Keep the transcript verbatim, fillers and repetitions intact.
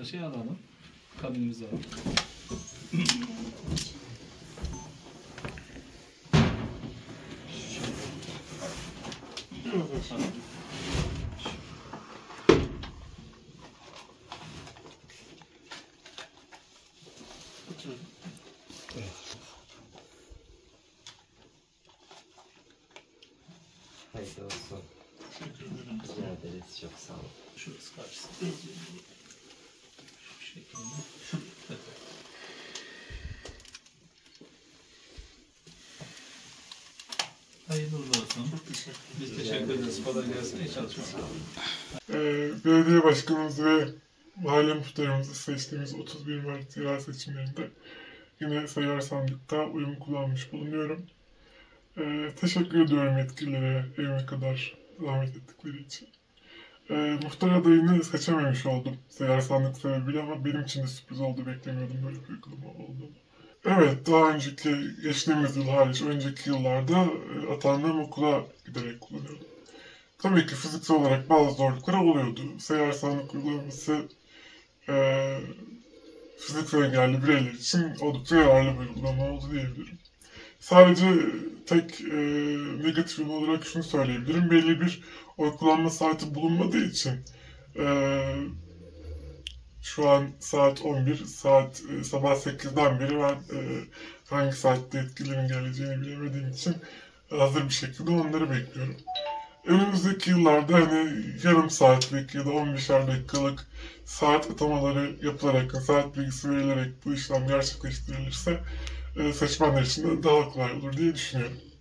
şey alalım. Kabinimizi alalım. Hayırlı olsun. Teşekkür ederim. Rica ederiz. Çok sağ olun. Şurası karşısında. Şu şekilde. Evet. Hayırlı uğurlu olsun. Çok teşekkür ederim. Biz teşekkür ederiz. Kolay gelsin. İyi çalışmalar. Ee, belediye başkanımız ve mahalle muhtarımızı seçtiğimiz otuz bir Mart yerel seçimlerinde yine sayılar sandıkta uyum kullanmış bulunuyorum. Ee, teşekkür ediyorum yetkililere evime kadar zahmet ettikleri için. Ee, muhtar adayını seçememiş oldum sayılar sandık sebebiyle ama benim için de sürpriz oldu. Beklemiyordum böyle bir uygulama olduğunu. Evet, daha önceki, geçtiğimiz yıl hariç önceki yıllarda e, atandığım okula giderek kullanıyordum. Tabii ki fiziksel olarak bazı zorluklar oluyordu. Seyyar sandık uygulaması e, fiziksel engelli bireyler için oldukça yararlı bir uygulama oldu diyebilirim. Sadece tek e, negatif yönü olarak şunu söyleyebilirim. Belli bir oy kullanma saati bulunmadığı için e, şu an saat on bir, saat e, sabah sekizden beri ben e, hangi saatte etkilerin geleceğini bilemediğim için hazır bir şekilde onları bekliyorum. Önümüzdeki yıllarda hani yarım saatlik ya da on beşer dakikalık saat atamaları yapılarak, saat bilgisi verilerek bu işlem gerçekleştirilirse seçmenler için de daha kolay olur diye düşünüyorum.